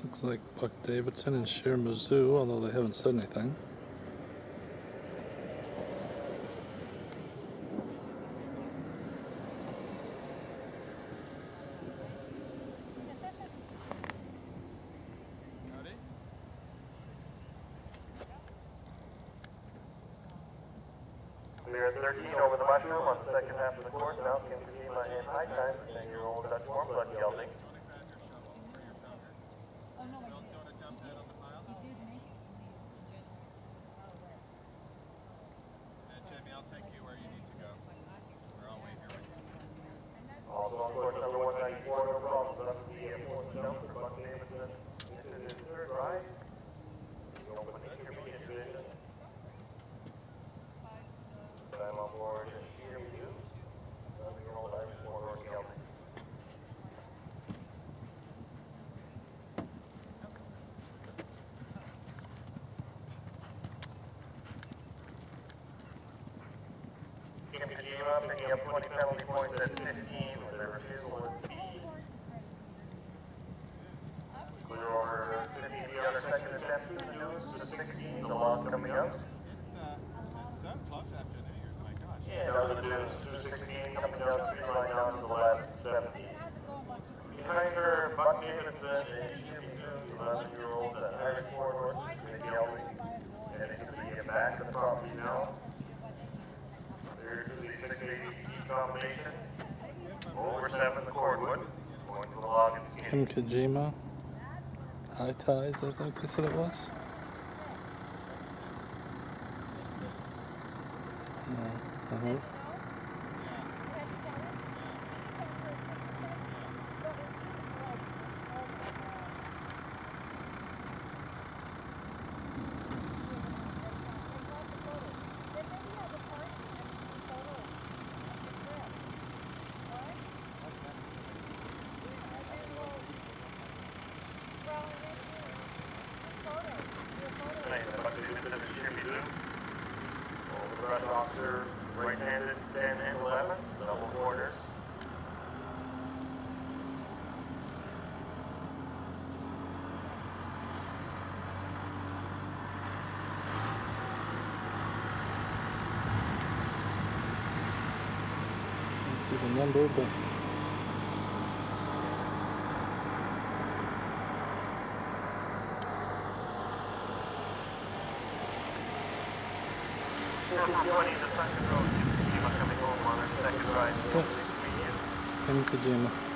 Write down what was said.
Looks like Buck Davidson and Sheer Mizzou, although they haven't said anything. Clear at 13 over the mushroom on the second half of the course. Now Kim Kajima in high time, 10-year-old Dutch warm blood gelding. I'll take you where you need to go. We're all way here with you. Also on course number 194, no problem. So that's the fourth jump for Buck Davidson. This is his third ride. The open intermediate division. I'm on board Sheer Mizzou, 11-year-old Irish warm gelding. Kim Kajima picking up 20 penalty points at 15 with their refusal with P. Clear over 50 on their second attempt to the news to 16, the loss coming up. It's close after New Year's, my gosh. And other dunes 216 coming down 3 line down to the last 70. Behind her, Buck Davidson and Sheer Mizzou, 11-year-old Irish Four Horses, Mick Gelding. And they can get back to the property now. Clear to the 680C combination. Over 7 the cordwood. Going to the log and Kim skin. Kajima, High Tides, I think they said it was. Uh-huh. Buck Davidson and Sheer Mizzou. Over the rest officer, right-handed 10 and 11, double quarters. I see the number, but The second row, coming home on her second ride. Kim Kajima.